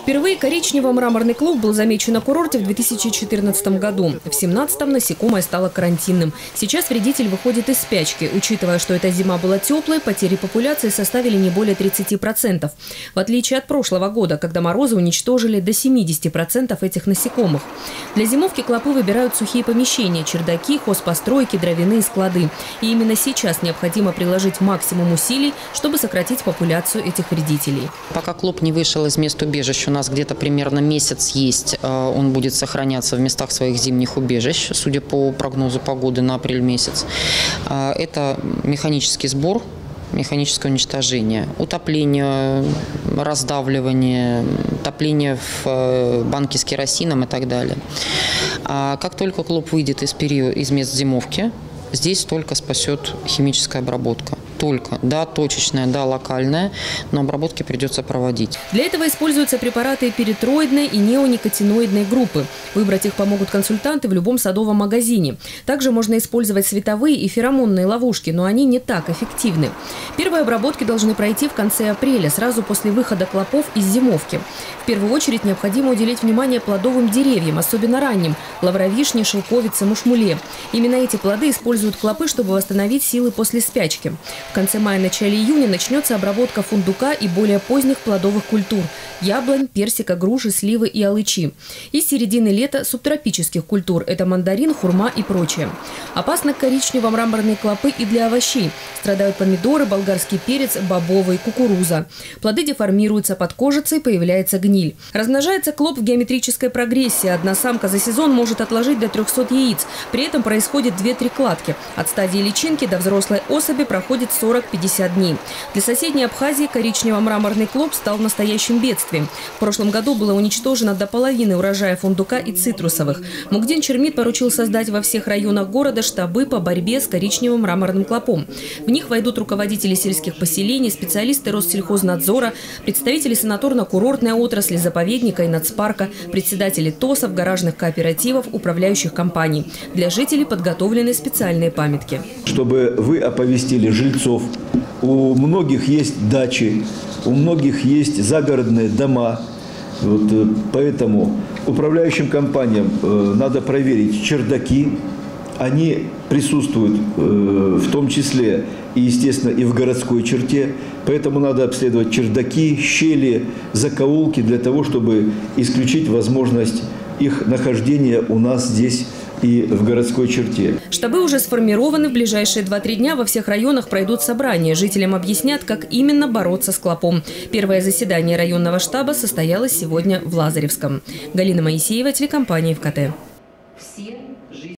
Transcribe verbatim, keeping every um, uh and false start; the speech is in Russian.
Впервые коричнево-мраморный клуб был замечен на курорте в две тысячи четырнадцатом году. В две тысячи семнадцатом насекомое стало карантинным. Сейчас вредитель выходит из спячки. Учитывая, что эта зима была теплой, потери популяции составили не более тридцати процентов. В отличие от прошлого года, когда морозы уничтожили до семидесяти процентов этих насекомых. Для зимовки клопы выбирают сухие помещения – чердаки, хозпостройки, дровяные склады. И именно сейчас необходимо приложить максимум усилий, чтобы сократить популяцию этих вредителей. Пока клоп не вышел из мест убежищ, у нас где-то примерно месяц есть, он будет сохраняться в местах своих зимних убежищ, судя по прогнозу погоды на апрель месяц. Это механический сбор, механическое уничтожение, утопление, раздавливание, топление в банке с керосином и так далее. Как только клоп выйдет из периода, из мест зимовки, здесь только спасет химическая обработка. Только, да, точечная, да, локальная, но обработки придется проводить. Для этого используются препараты перитроидной и неоникотиноидной группы. Выбрать их помогут консультанты в любом садовом магазине. Также можно использовать световые и феромонные ловушки, но они не так эффективны. Первые обработки должны пройти в конце апреля, сразу после выхода клопов из зимовки. В первую очередь необходимо уделить внимание плодовым деревьям, особенно ранним – лавровишне, шелковице, мушмуле. Именно эти плоды используют клопы, чтобы восстановить силы после спячки. В конце мая-начале июня начнется обработка фундука и более поздних плодовых культур – яблонь, персика, груши, сливы и алычи. И с середины лета субтропических культур – это мандарин, хурма и прочее. Опасны коричнево-мраморные клопы и для овощей. Страдают помидоры, болгарский перец, бобовый, кукуруза. Плоды деформируются под кожицей, появляется гниль. Размножается клоп в геометрической прогрессии. Одна самка за сезон может отложить до трёхсот яиц. При этом происходит две-три кладки. От стадии личинки до взрослой особи проходит сорок-пятьдесят дней. Для соседней Абхазии коричнево-мраморный клоп стал настоящим бедствием. В прошлом году было уничтожено до половины урожая фундука и цитрусовых. Мугдин Чермит поручил создать во всех районах города штабы по борьбе с коричнево-мраморным клопом. В них войдут руководители сельских поселений, специалисты Россельхознадзора, представители санаторно-курортной отрасли, заповедника и нацпарка, председатели ТОСов, гаражных кооперативов, управляющих компаний. Для жителей подготовлены специальные памятки. Чтобы вы оповестили жильцов, у многих есть дачи, у многих есть загородные дома. Вот, поэтому управляющим компаниям э, надо проверить чердаки. Они присутствуют э, в том числе и, естественно, и в городской черте. Поэтому надо обследовать чердаки, щели, закоулки для того, чтобы исключить возможность их нахождения у нас здесь и в городской черте. Штабы уже сформированы. В ближайшие два-три дня во всех районах пройдут собрания. Жителям объяснят, как именно бороться с клопом. Первое заседание районного штаба состоялось сегодня в Лазаревском. Галина Моисеева, телекомпания ФКТ.